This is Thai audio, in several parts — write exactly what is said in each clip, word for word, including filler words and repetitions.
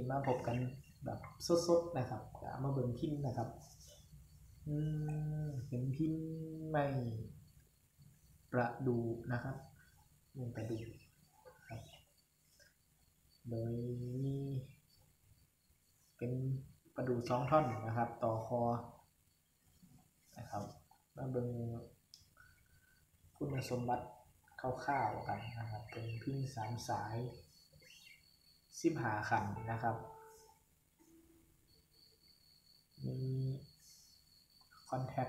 มาพบกันแบบสดๆนะครับมาเบิ่งพิมพ์นะครับอืมเป็นพิมพ์ไม่ประดูนะครับลงไปดูครับโดยมีเป็นประดูสองท่อนนะครับต่อคอนะครับมาเบิ่งคุณสมบัติคร่าวๆกันนะครับเป็นพิมพ์สามสายสิบห้าขันนะครับมีคอนแทค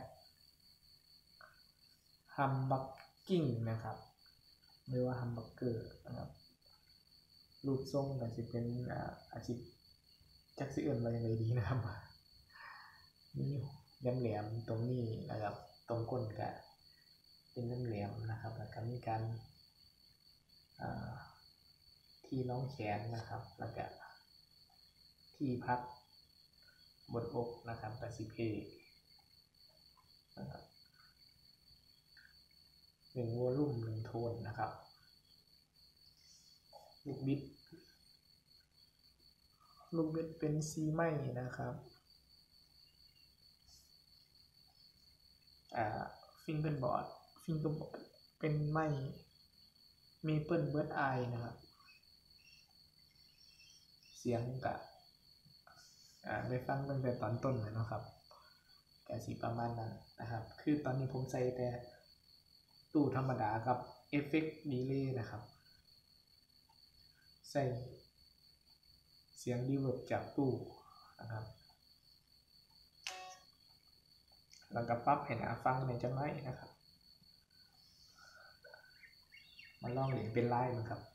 ฮัมบักกิ้งนะครับหรือว่าฮัมบักเกอร์นะครับรูปทรงก็จะเป็นอาชีพจักสิเอิ้นว่าจังไดดีนะครับนี่แหลมๆตรงนี้นะครับตรงก้นก็เป็นแหลมๆนะครับแล้วก็มีการที่รองแขนนะครับแล้วก็ที่พักบนอกนะครับก็สิเพนะครับหนึ่งวอลลุ่มหนึ่งโทนนะครับลูกบิดลูกบิดเป็นซีไม้นะครับอ่าฟิงเกิลบอร์ดฟิงเกิลบอร์ดเป็นไม้เมเปิลเบิร์ดไอนะครับเสียงกะอ่าได้ฟังตั้งแต่ตอนต้นเลยนะครับแต่สีประมาณนั้นนะครับคือตอนนี้ผมใส่แต่ตู้ธรรมดากับเอฟเฟกต์ดีเลย์นะครับใส่เสียงรีเวิร์บจากตู้นะครับแล้วก็ปรับให้หนาฟังในจังไรนะครับมาลองเล่นเป็นไลน์มั้งครับ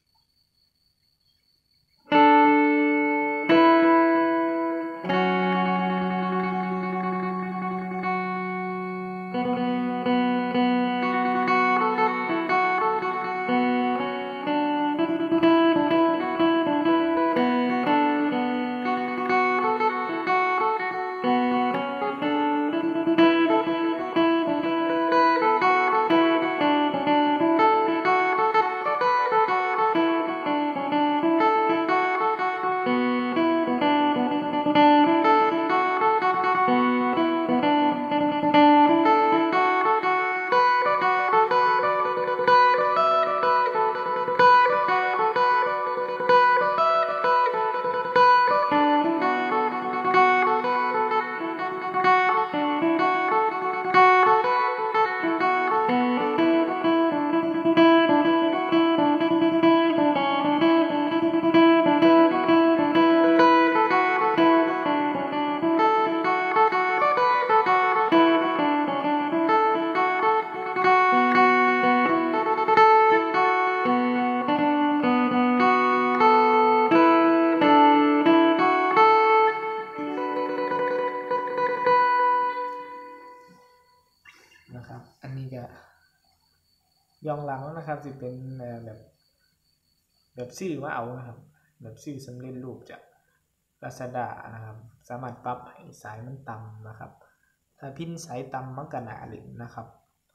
นะครับอันนี้ก็ยองหลังนะครับจะเป็นแบบแบบซื้อมาเอานะครับแบบซื้อสำเร็จรูปจาก Lazada นะครับสามารถปรับให้สายมันต่ำนะครับถ้าพินสายต่ำมันก็หนาเล่นนะครับ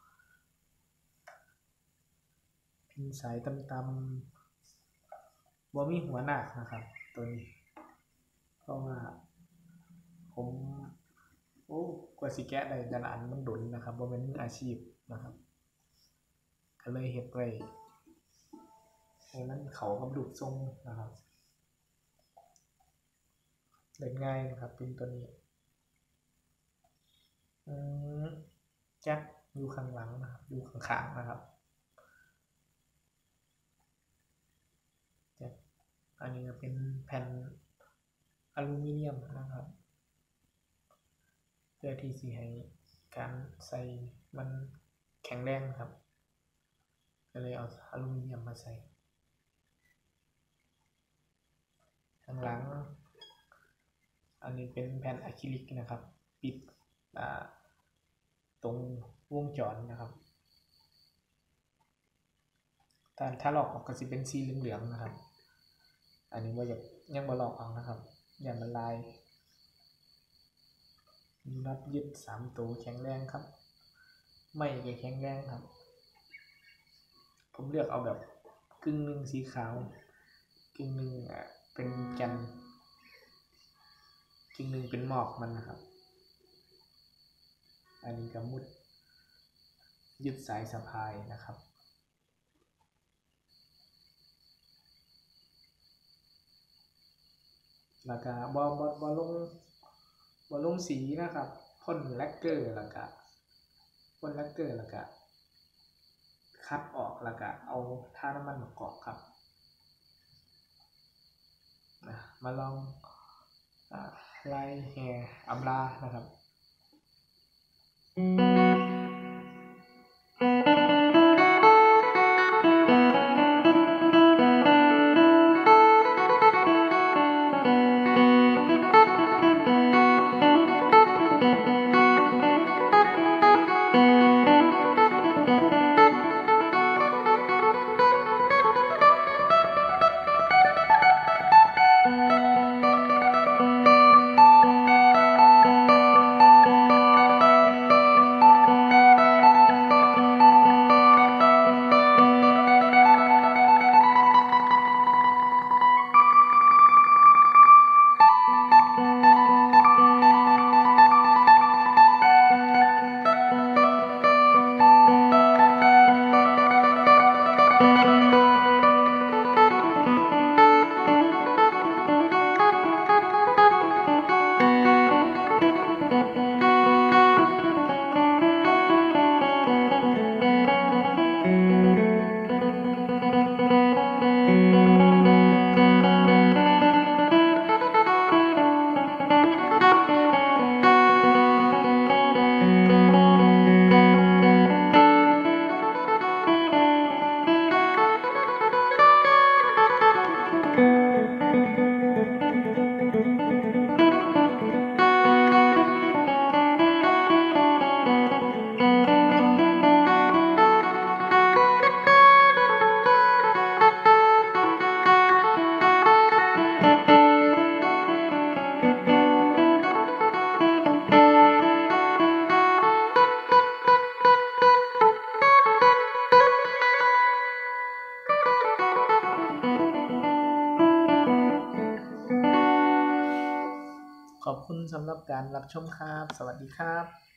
พินสายต่ำๆบ่มีหัวหน้านะครับตัวนี้เพราะว่าผมโอ้กว่าสิแกะได้แต่ละอันมันดนนะครับบ่แม่นมืออาชีพนะครับก็เลยเฮ็ดไว้ให้มันเข้ากับรูปทรงนะครับเล่นง่ายนะครับพินตัวนี้อืมแจ็คอยู่ข้างหลังนะครับอยู่ข้างๆนะครับแจ็คอันนี้ก็เป็นแผ่นอลูมิเนียมนะครับเพื่อที่สิให้การใส่มันแข็งแรงครับก็เลยเอาอลูมิเนียมมาใส่ข้างหลังอันนี้เป็นแผ่นอะคริลิกนะครับปิดตรงวงจรนะครับถ้าถ้าลอกออกก็จะเป็นสีเหลืองๆนะครับอันนี้ว่ายังยังบ่ลอกออกนะครับอย่ามันลายมีน็อตยึดสามตัวแข็งแรงครับไม่ก็แข็งแรงครับผมเลือกเอาแบบกึ่งหนึ่งสีขาวกึ่งหนึ่งเป็นแกนกึ่งหนึ่งเป็นหมอกมันนะครับอันนี้ก็มุดยึดสายสะพายนะครับแล้วก็บอบอบอลงบอลงสีนะครับพ่นแลกเกอร์แล้วก็พ่นแลกเกอร์แล้วก็คัดออกแล้วก็เอาท่าน้ำมันมากรอกครับมาลองไล่แห่อำลานะครับขอบคุณสำหรับการรับชมครับสวัสดีครับ